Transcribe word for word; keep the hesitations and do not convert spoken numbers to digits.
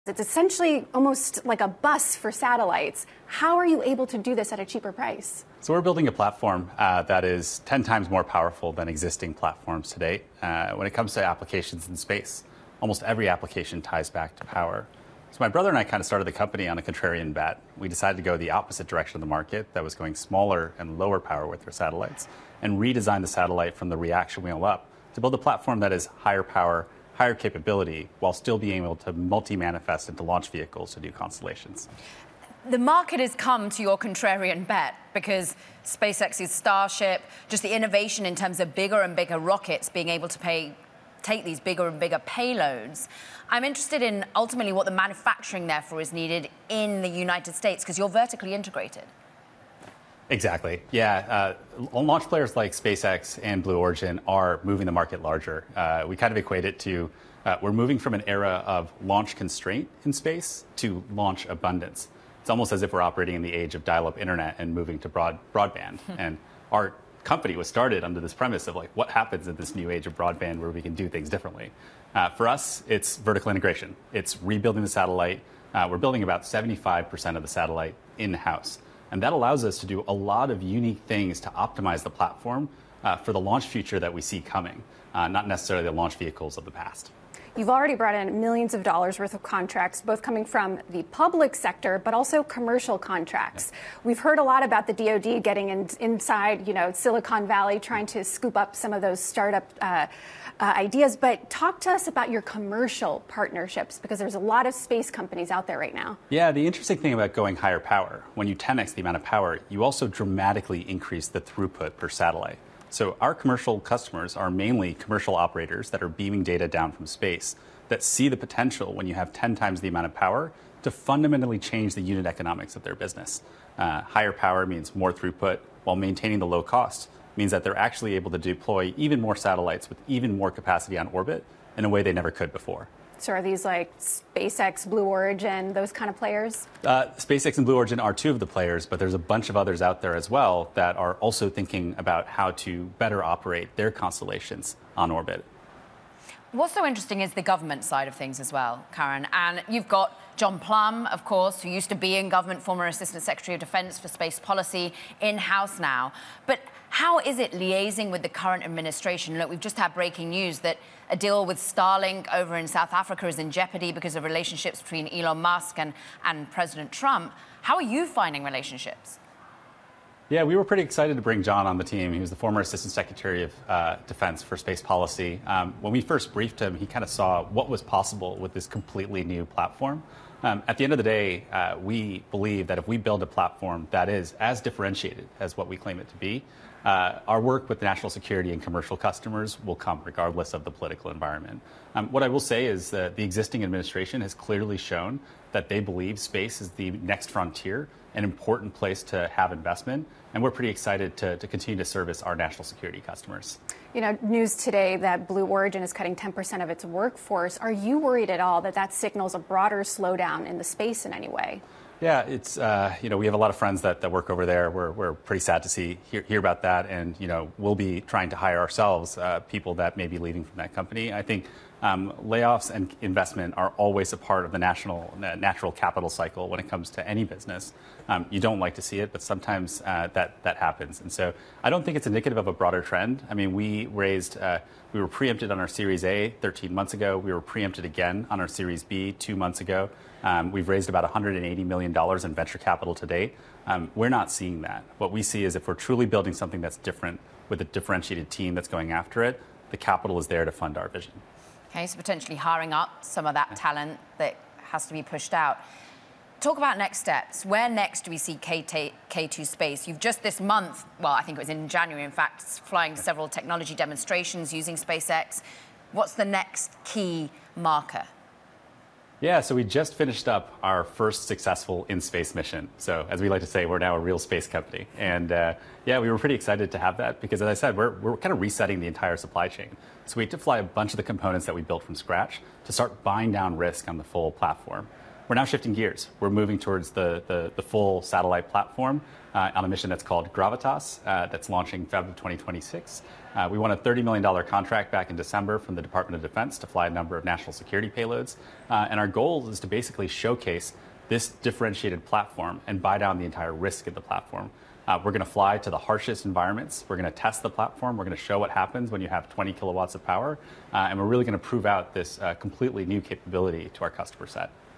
It's essentially almost like a bus for satellites. How are you able to do this at a cheaper price? So we're building a platform uh, that is ten times more powerful than existing platforms today. Uh, when it comes to applications in space, almost every application ties back to power. So my brother and I kind of started the company on a contrarian bet. We decided to go the opposite direction of the market that was going smaller and lower power with our satellites and redesign the satellite from the reaction wheel up to build a platform that is higher power, higher capability, while still being able to multi-manifest into launch vehicles to do constellations. The market has come to your contrarian bet because SpaceX's Starship, just the innovation in terms of bigger and bigger rockets being able to pay, take these bigger and bigger payloads. I'm interested in ultimately what the manufacturing, therefore, is needed in the United States because you're vertically integrated. Exactly. Yeah. Uh, launch players like SpaceX and Blue Origin are moving the market larger. Uh, we kind of equate it to uh, we're moving from an era of launch constraint in space to launch abundance. It's almost as if we're operating in the age of dial-up internet and moving to broad broadband. And our company was started under this premise of like, what happens in this new age of broadband where we can do things differently? Uh, for us, it's vertical integration. It's rebuilding the satellite. Uh, we're building about seventy-five percent of the satellite in-house. And that allows us to do a lot of unique things to optimize the platform uh, for the launch future that we see coming, uh, not necessarily the launch vehicles of the past. You've already brought in millions of dollars worth of contracts, both coming from the public sector, but also commercial contracts. Yeah. We've heard a lot about the D O D getting in, inside, you know, Silicon Valley, trying to scoop up some of those startup uh, uh, ideas. But talk to us about your commercial partnerships, because there's a lot of space companies out there right now. Yeah, the interesting thing about going higher power, when you ten X the amount of power, you also dramatically increase the throughput per satellite. So our commercial customers are mainly commercial operators that are beaming data down from space that see the potential when you have ten times the amount of power to fundamentally change the unit economics of their business. Uh, higher power means more throughput while maintaining the low cost. Means that they're actually able to deploy even more satellites with even more capacity on orbit in a way they never could before. So are these like SpaceX, Blue Origin, those kind of players? Uh, SpaceX and Blue Origin are two of the players, but there's a bunch of others out there as well that are also thinking about how to better operate their constellations on orbit. What's so interesting is the government side of things as well, Karan. And you've got John Plum, of course, who used to be in government, former Assistant Secretary of Defense for Space Policy, in-house now. But how is it liaising with the current administration? Look, we've just had breaking news that a deal with Starlink over in South Africa is in jeopardy because of relationships between Elon Musk and, and President Trump. How are you finding relationships? Yeah, we were pretty excited to bring John on the team. He was the former Assistant Secretary of uh, Defense for Space Policy. Um, when we first briefed him, he kind of saw what was possible with this completely new platform. Um, at the end of the day, uh, we believe that if we build a platform that is as differentiated as what we claim it to be, uh, our work with national security and commercial customers will come regardless of the political environment. Um, what I will say is that the existing administration has clearly shown that they believe space is the next frontier, an important place to have investment, and we're pretty excited to, to continue to service our national security customers. You know, news today that Blue Origin is cutting ten percent of its workforce. Are you worried at all that that signals a broader slowdown in the space in any way? Yeah, it's, uh, you know, we have a lot of friends that, that work over there. We're, we're pretty sad to see, hear, hear about that. And, you know, we'll be trying to hire ourselves uh, people that may be leaving from that company. I think um, layoffs and investment are always a part of the national, uh, natural capital cycle when it comes to any business. Um, you don't like to see it, but sometimes uh, that, that happens. And so I don't think it's indicative of a broader trend. I mean, we raised, uh, we were preempted on our Series A thirteen months ago. We were preempted again on our Series B two months ago. Um, we've raised about one hundred eighty million dollars in venture capital to date. Um, we're not seeing that. What we see is if we're truly building something that's different with a differentiated team that's going after it, the capital is there to fund our vision. Okay, so potentially hiring up some of that talent that has to be pushed out. Talk about next steps. Where next do we see K two Space? You've just this month, well, I think it was in January, in fact, flying several technology demonstrations using SpaceX. What's the next key marker? Yeah, so we just finished up our first successful in-space mission. So as we like to say, we're now a real space company. And uh, yeah, we were pretty excited to have that because, as I said, we're, we're kind of resetting the entire supply chain. So we had to fly a bunch of the components that we built from scratch to start buying down risk on the full platform. we're now shifting gears. We're moving towards the, the, the full satellite platform uh, on a mission that's called Gravitas, uh, that's launching February of twenty twenty-six. Uh, we won a thirty million dollars contract back in December from the Department of Defense to fly a number of national security payloads. Uh, and our goal is to basically showcase this differentiated platform and buy down the entire risk of the platform. Uh, we're going to fly to the harshest environments. We're going to test the platform. We're going to show what happens when you have twenty kilowatts of power. Uh, and we're really going to prove out this uh, completely new capability to our customer set.